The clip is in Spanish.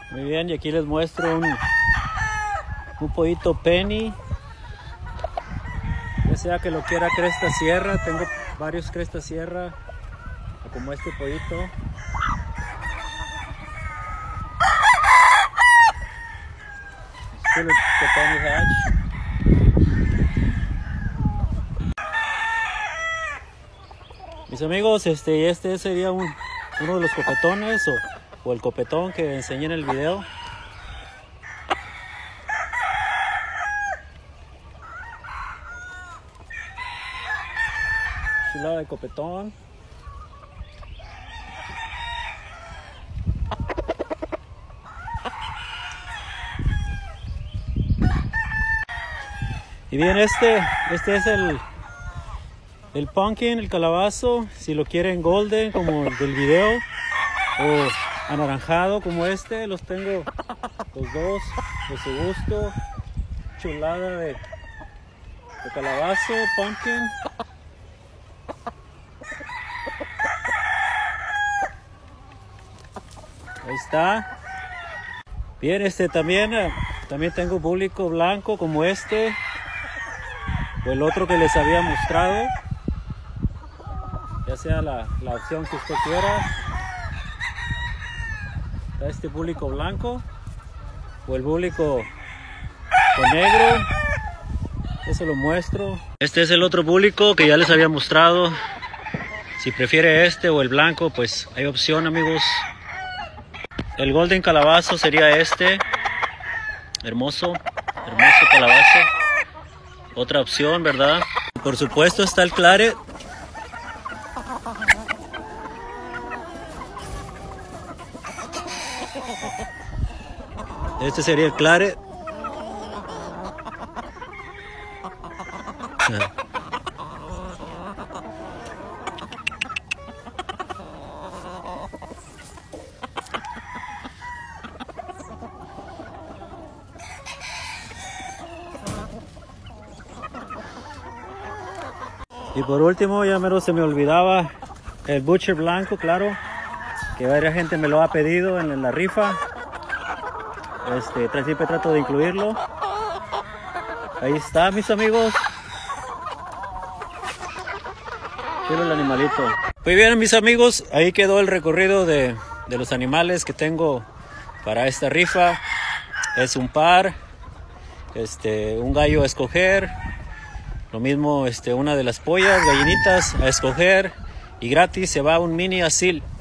Muy bien, y aquí les muestro un pollito penny. Ya sea que lo quiera cresta sierra, tengo varios cresta sierra, como este pollito. Este es el penny hatch. Mis amigos, este sería uno de los copetones o el copetón que enseñé en el video. Chulada de copetón. Y bien, este es el pumpkin, el calabazo. Si lo quieren golden como el del video o anaranjado como este, los tengo los dos de su gusto. Chulada de calabazo, pumpkin. Ahí está. Bien, también tengo búlico blanco como este o el otro que les había mostrado, ya sea la opción que usted quiera. Está este búlico blanco o el búlico con negro. Eso lo muestro. Este es el otro búlico que ya les había mostrado. Si prefiere este o el blanco, pues hay opción, amigos. El golden calabazo sería este. Hermoso calabazo. Otra opción, ¿verdad? Por supuesto está el claret. Este sería el claret. Y por último, ya mero se me olvidaba, el butcher blanco, claro, que varias gente me lo ha pedido en la rifa. Siempre trato de incluirlo. Ahí está, mis amigos. Quiero el animalito. Muy bien, mis amigos, ahí quedó el recorrido de los animales que tengo para esta rifa. Es un par, un gallo a escoger. Lo mismo una de las pollas, gallinitas a escoger, y gratis se va un mini asil.